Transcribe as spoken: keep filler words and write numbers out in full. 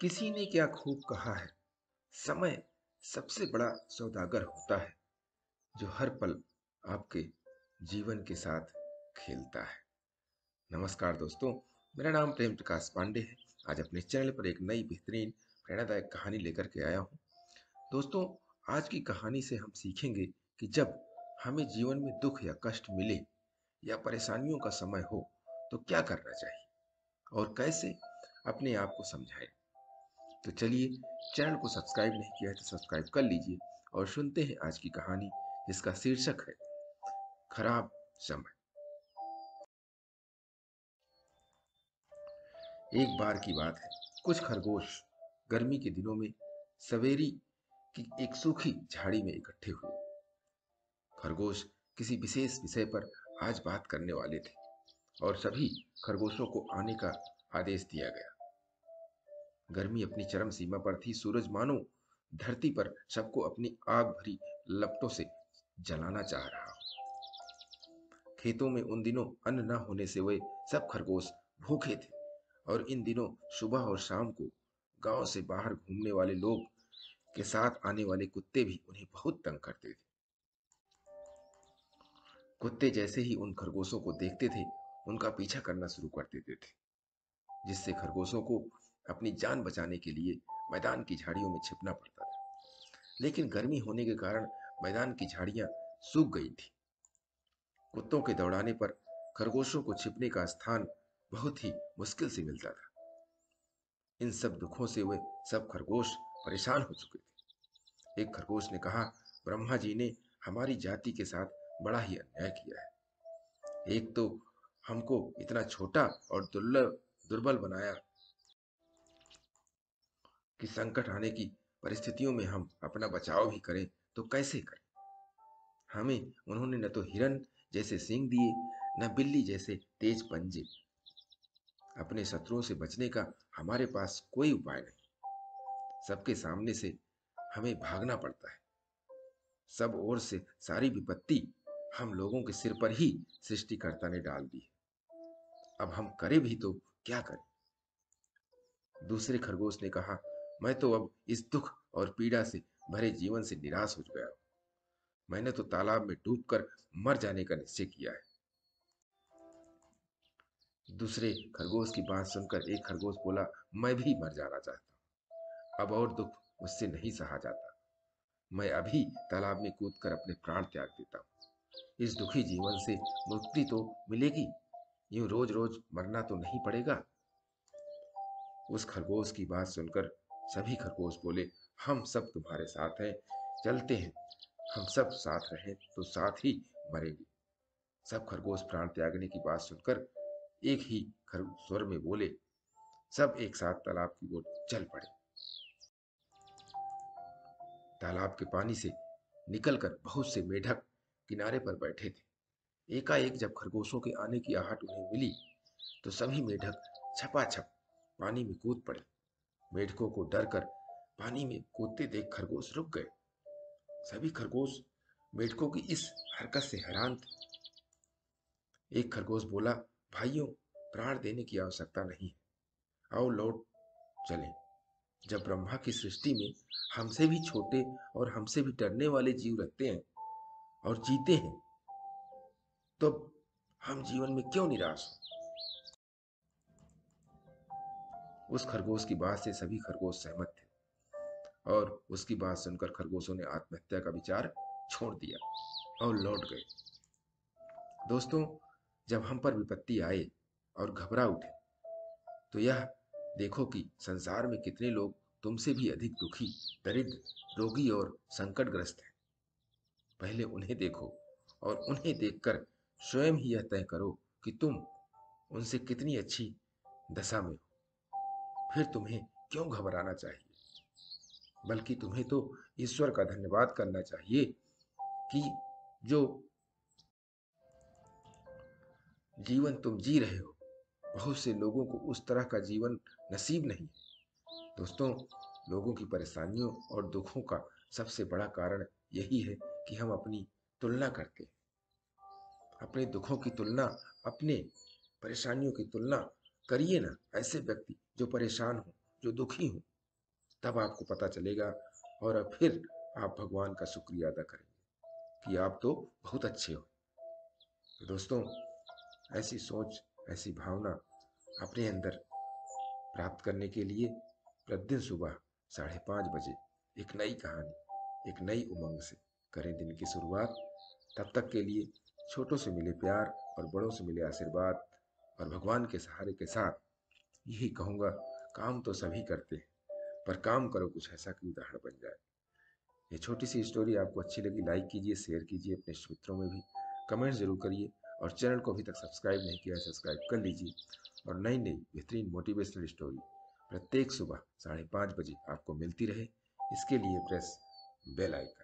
किसी ने क्या खूब कहा है। समय सबसे बड़ा सौदागर होता है जो हर पल आपके जीवन के साथ खेलता है। नमस्कार दोस्तों, मेरा नाम प्रेम प्रकाश पांडे है। आज अपने चैनल पर एक नई बेहतरीन प्रेरणादायक कहानी लेकर के आया हूँ। दोस्तों, आज की कहानी से हम सीखेंगे कि जब हमें जीवन में दुख या कष्ट मिले या परेशानियों का समय हो तो क्या करना चाहिए और कैसे अपने आप को समझाएं। तो चलिए, चैनल को सब्सक्राइब नहीं किया है तो सब्सक्राइब कर लीजिए और सुनते हैं आज की कहानी, जिसका शीर्षक है खराब समय। एक बार की बात है, कुछ खरगोश गर्मी के दिनों में सवेरी की एक सूखी झाड़ी में इकट्ठे हुए। खरगोश किसी विशेष विषय पर आज बात करने वाले थे और सभी खरगोशों को आने का आदेश दिया गया। गर्मी अपनी चरम सीमा पर थी। सूरज मानो धरती पर सबको अपनी आग भरी लपटों से जलाना चाह रहा हो। खेतों में उन दिनों अन्न न होने से वे सब खरगोश भूखे थे और इन दिनों सुबह और शाम को गांव से बाहर घूमने वाले लोग के साथ आने वाले कुत्ते भी उन्हें बहुत तंग करते थे। कुत्ते जैसे ही उन खरगोशों को देखते थे, उनका पीछा करना शुरू कर देते थे, जिससे खरगोशों को अपनी जान बचाने के लिए मैदान की झाड़ियों में छिपना पड़ता था। लेकिन गर्मी होने के कारण मैदान की झाड़ियां सूख गई थी। कुत्तों के दौड़ाने पर खरगोशों को छिपने का स्थान बहुत ही मुश्किल से मिलता था। इन सब दुखों से वे सब खरगोश परेशान हो चुके थे। एक खरगोश ने कहा, ब्रह्मा जी ने हमारी जाति के साथ बड़ा ही अन्याय किया है। एक तो हमको इतना छोटा और दुर्लभ दुर्बल बनाया कि संकट आने की परिस्थितियों में हम अपना बचाव भी करें तो कैसे करें। हमें उन्होंने न तो हिरन जैसे सींग दिए, न बिल्ली जैसे तेज पंजे। अपने शत्रुओं से बचने का हमारे पास कोई उपाय नहीं। सबके सामने से हमें भागना पड़ता है। सब ओर से सारी विपत्ति हम लोगों के सिर पर ही सृष्टिकर्ता ने डाल दी है। अब हम करें भी तो क्या करें। दूसरे खरगोश ने कहा, मैं तो अब इस दुख और पीड़ा से भरे जीवन से निराश हो गया हूं। मैंने तो तालाब में डूबकर मर जाने का निश्चय किया है। दूसरे खरगोश की बात सुनकर एक खरगोश बोला, मैं भी मर जाना चाहता हूँ। अब और दुख मुझसे नहीं सहा जाता। मैं अभी तालाब में कूदकर अपने प्राण त्याग देता हूँ। इस दुखी जीवन से मुक्ति तो मिलेगी, यूं रोज रोज मरना तो नहीं पड़ेगा। उस खरगोश की बात सुनकर सभी खरगोश बोले, हम सब तुम्हारे साथ हैं, चलते हैं। हम सब साथ रहें तो साथ ही मरेंगे। सब खरगोश प्राण त्यागने की बात सुनकर एक ही खर स्वर में बोले। सब एक साथ तालाब की ओर चल पड़े। तालाब के पानी से निकलकर बहुत से मेढक किनारे पर बैठे थे। एकाएक जब खरगोशों के आने की आहट उन्हें मिली तो सभी मेढक छपाछप पानी में कूद पड़े। मेढकों को डर कर पानी में कूदते देख खरगोश रुक गए। सभी खरगोश मेढकों की इस हरकत से हैरान थे। एक खरगोश बोला, भाइयों, प्राण देने की आवश्यकता नहीं है, आओ लौट चलें। जब ब्रह्मा की सृष्टि में हमसे भी छोटे और हमसे भी डरने वाले जीव रहते हैं और जीते हैं, तो हम जीवन में क्यों निराश हो। उस खरगोश की बात से सभी खरगोश सहमत थे और उसकी बात सुनकर खरगोशों ने आत्महत्या का विचार छोड़ दिया और लौट गए। दोस्तों, जब हम पर विपत्ति आए और घबरा उठे तो यह देखो कि संसार में कितने लोग तुमसे भी अधिक दुखी, दरिद्र, रोगी और संकटग्रस्त हैं। पहले उन्हें देखो और उन्हें देखकर स्वयं ही यह तय करो कि तुम उनसे कितनी अच्छी दशा में हो। फिर तुम्हें क्यों घबराना चाहिए, बल्कि तुम्हें तो ईश्वर का धन्यवाद करना चाहिए कि जो जीवन तुम जी रहे हो, बहुत से लोगों को उस तरह का जीवन नसीब नहीं है। दोस्तों, लोगों की परेशानियों और दुखों का सबसे बड़ा कारण यही है कि हम अपनी तुलना करते हैं। अपने दुखों की तुलना, अपने परेशानियों की तुलना करिए ना ऐसे व्यक्ति जो परेशान हो, जो दुखी हो। तब आपको पता चलेगा और अब फिर आप भगवान का शुक्रिया अदा करेंगे कि आप तो बहुत अच्छे हो। तो दोस्तों, ऐसी सोच, ऐसी भावना अपने अंदर प्राप्त करने के लिए प्रतिदिन सुबह साढ़े पाँच बजे एक नई कहानी, एक नई उमंग से करें दिन की शुरुआत। तब तक के लिए छोटों से मिले प्यार और बड़ों से मिले आशीर्वाद और भगवान के सहारे के साथ यही कहूँगा, काम तो सभी करते हैं, पर काम करो कुछ ऐसा कि उदाहरण बन जाए। ये छोटी सी स्टोरी आपको अच्छी लगी, लाइक कीजिए, शेयर कीजिए अपने मित्रों में भी, कमेंट जरूर करिए और चैनल को अभी तक सब्सक्राइब नहीं किया है सब्सक्राइब कर लीजिए। और नई नई बेहतरीन मोटिवेशनल स्टोरी प्रत्येक सुबह साढ़े पाँच बजे आपको मिलती रहे, इसके लिए प्रेस बेल आइकन।